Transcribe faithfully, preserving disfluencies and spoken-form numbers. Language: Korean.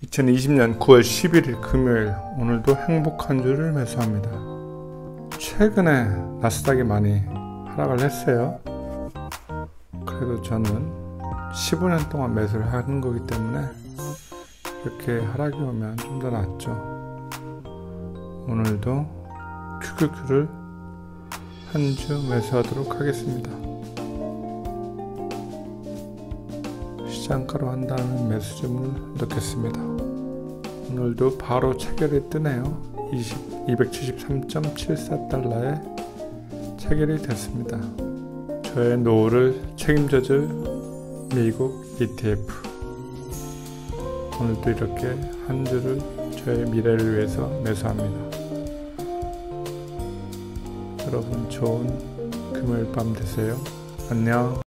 이천이십 년 구월 십일일 금요일, 오늘도 행복한 주를 매수합니다. 최근에 나스닥이 많이 하락을 했어요. 그래도 저는 십오 년 동안 매수를 하는 거기 때문에 이렇게 하락이 오면 좀 더 낫죠. 오늘도 큐큐큐를 한 주 매수하도록 하겠습니다. 시장가로 한 다음에 매수점을 넣겠습니다. 오늘도 바로 체결이 뜨네요. 이백칠십삼 점 칠사 달러에 체결이 됐습니다. 저의 노후를 책임져줄 미국 이티에프. 오늘도 이렇게 한 주를 저의 미래를 위해서 매수합니다. 여러분 좋은 금요일 밤 되세요. 안녕.